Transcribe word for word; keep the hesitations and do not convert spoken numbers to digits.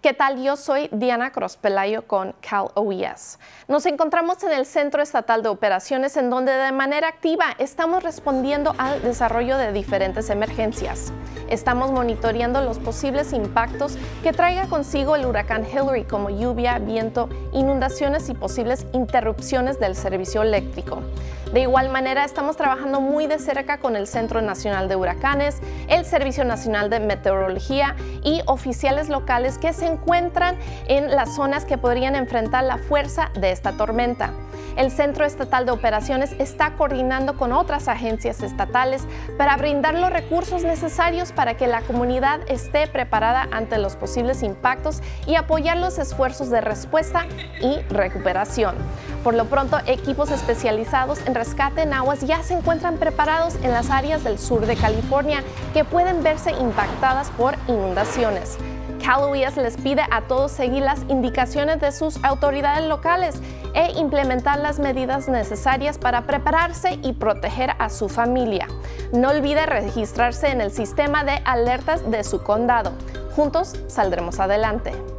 ¿Qué tal? Yo soy Diana Cruz-Pelayo con Cal O E S. Nos encontramos en el Centro Estatal de Operaciones, en donde de manera activa estamos respondiendo al desarrollo de diferentes emergencias. Estamos monitoreando los posibles impactos que traiga consigo el huracán Hilary, como lluvia, viento, inundaciones y posibles interrupciones del servicio eléctrico. De igual manera, estamos trabajando muy de cerca con el Centro Nacional de Huracanes, el Servicio Nacional de Meteorología y oficiales locales que se encuentran en las zonas que podrían enfrentar la fuerza de esta tormenta. El Centro Estatal de Operaciones está coordinando con otras agencias estatales para brindar los recursos necesarios para que la comunidad esté preparada ante los posibles impactos y apoyar los esfuerzos de respuesta y recuperación. Por lo pronto, equipos especializados en rescate en aguas ya se encuentran preparados en las áreas del sur de California que pueden verse impactadas por inundaciones. Cal O E S les pide a todos seguir las indicaciones de sus autoridades locales e implementar las medidas necesarias para prepararse y proteger a su familia. No olvide registrarse en el sistema de alertas de su condado. Juntos saldremos adelante.